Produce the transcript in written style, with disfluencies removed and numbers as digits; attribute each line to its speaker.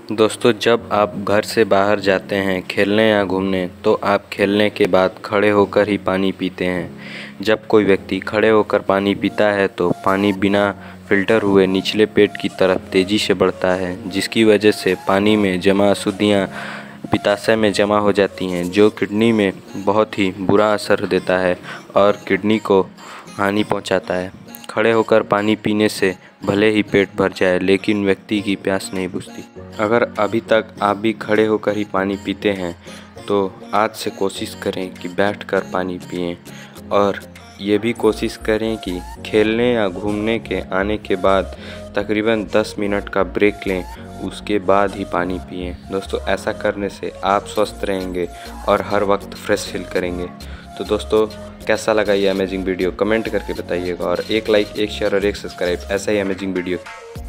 Speaker 1: दोस्तों, जब आप घर से बाहर जाते हैं खेलने या घूमने तो आप खेलने के बाद खड़े होकर ही पानी पीते हैं। जब कोई व्यक्ति खड़े होकर पानी पीता है तो पानी बिना फ़िल्टर हुए निचले पेट की तरफ तेज़ी से बढ़ता है, जिसकी वजह से पानी में जमा अशुद्धियाँ पित्ताशय में जमा हो जाती हैं, जो किडनी में बहुत ही बुरा असर देता है और किडनी को हानि पहुंचाता है। खड़े होकर पानी पीने से भले ही पेट भर जाए, लेकिन व्यक्ति की प्यास नहीं बुझती। अगर अभी तक आप भी खड़े होकर ही पानी पीते हैं तो आज से कोशिश करें कि बैठकर पानी पिएं, और ये भी कोशिश करें कि खेलने या घूमने के आने के बाद तकरीबन 10 मिनट का ब्रेक लें, उसके बाद ही पानी पिएं। दोस्तों, ऐसा करने से आप स्वस्थ रहेंगे और हर वक्त फ्रेश फील करेंगे। तो दोस्तों, कैसा लगा ये अमेजिंग वीडियो कमेंट करके बताइएगा, और एक लाइक, एक शेयर और एक सब्सक्राइब ऐसा ही अमेजिंग वीडियो